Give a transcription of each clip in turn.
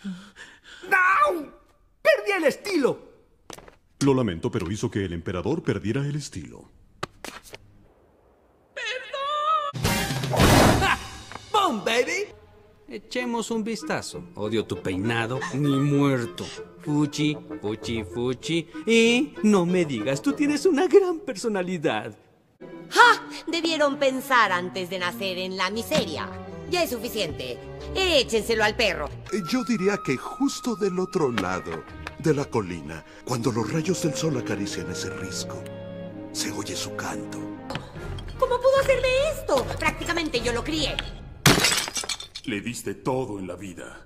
¡No! ¡Perdí el estilo! Lo lamento, pero hizo que el emperador perdiera el estilo. ¡Boom, baby! Echemos un vistazo. Odio tu peinado, ni muerto. Fuchi, fuchi, fuchi. Y no me digas, tú tienes una gran personalidad. ¡Ja! Debieron pensar antes de nacer en la miseria. Ya es suficiente. Échenselo al perro. Yo diría que justo del otro lado de la colina, cuando los rayos del sol acarician ese risco, se oye su canto. ¿Cómo pudo hacerme esto? Prácticamente yo lo crié. Le diste todo en la vida.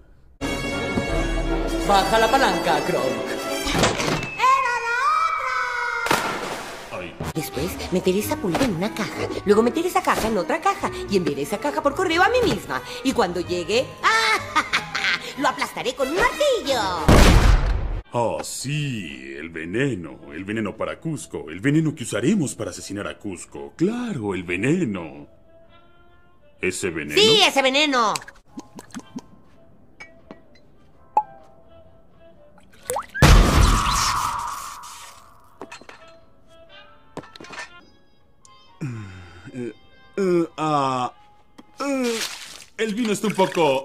Baja la palanca, Kronk. Ay, Después meteré esa pulga en una caja. Luego meteré esa caja en otra caja. Y enviaré esa caja por correo a mí misma. Y cuando llegue... ¡ah! ¡Lo aplastaré con un martillo! oh, sí, el veneno. El veneno para Cusco. El veneno que usaremos para asesinar a Cusco. Claro, el veneno. ¿Ese veneno? ¡Sí, ese veneno! El vino está un poco...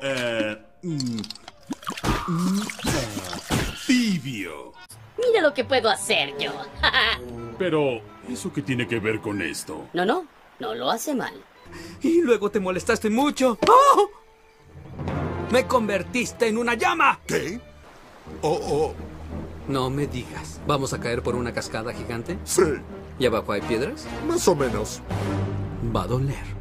tibio. Mira lo que puedo hacer yo. Pero, ¿eso qué tiene que ver con esto? No, no lo hace mal. Y luego te molestaste mucho. ¡Oh! Me convertiste en una llama. ¿Qué? Oh, No me digas. ¿Vamos a caer por una cascada gigante? sí, ¿Y abajo hay piedras? más o menos. Va a doler.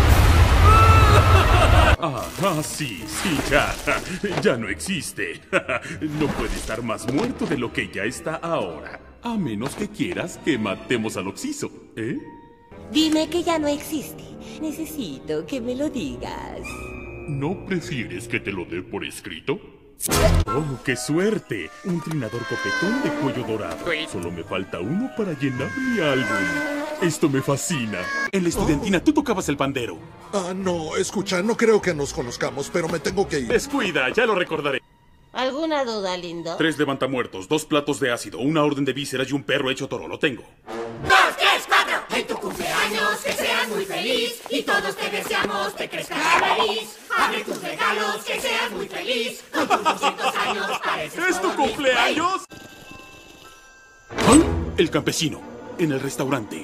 Sí, ya no existe. No puede estar más muerto de lo que ya está ahora. A menos que quieras que matemos al Oxiso, ¿eh? Dime que ya no existe. Necesito que me lo digas. ¿No prefieres que te lo dé por escrito? ¡Oh, qué suerte! Un trinador copetón de cuello dorado. Solo me falta uno para llenar mi álbum. Esto me fascina. En la estudiantina tú tocabas el pandero. No, escucha, no creo que nos conozcamos, pero me tengo que ir. Descuida, ya lo recordaré. ¿Alguna duda, lindo? 3 levantamuertos, 2 platos de ácido, una orden de vísceras y un perro hecho toro. Lo tengo. 2, 3, 4. En tu cumpleaños que seas muy feliz y todos te deseamos que crezca la nariz. Abre tus regalos, que seas muy feliz. Con tus 200 años pareces ¿Es tu todo Disney. cumpleaños? ¿Ah? El campesino, en el restaurante.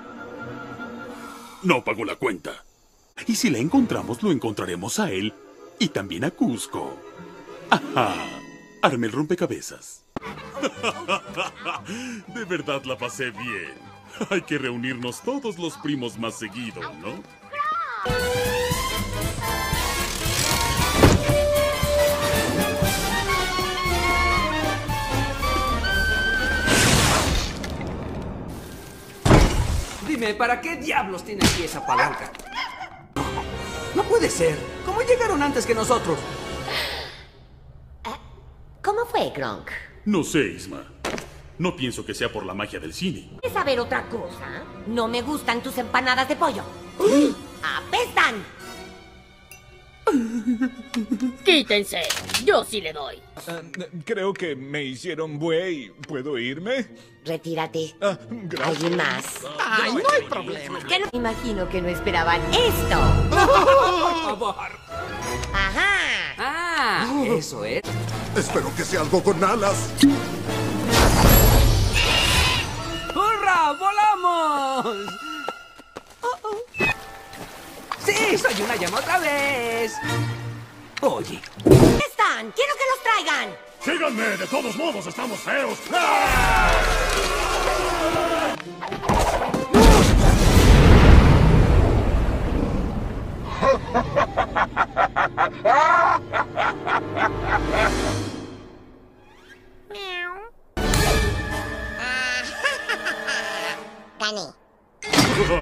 No pagó la cuenta. Y si la encontramos, lo encontraremos a él y también a Cusco. ¡Ajá! Armé el rompecabezas. De verdad la pasé bien. Hay que reunirnos todos los primos más seguido, ¿no? Dime, ¿para qué diablos tiene aquí esa palanca? No puede ser. ¿Cómo llegaron antes que nosotros? ¿Cómo fue, Kronk? No sé, Isma. No pienso que sea por la magia del cine. ¿Quieres saber otra cosa? No me gustan tus empanadas de pollo. ¡Apestan! Quítense. Yo sí le doy. Creo que me hicieron buey. ¿Puedo irme? Retírate. Gracias. ¿Alguien más? ¡Ay, no hay problema! Que no... Imagino que no esperaban esto. Por favor. ¡Ajá! Ah, eso es. Espero que sea algo con alas. ¡Hurra! ¡Volamos! ¡Sí! ¡Soy una llama otra vez! Oye, ¿Dónde están? ¡Quiero que los traigan! ¡Síganme! De todos modos, estamos feos. Gané.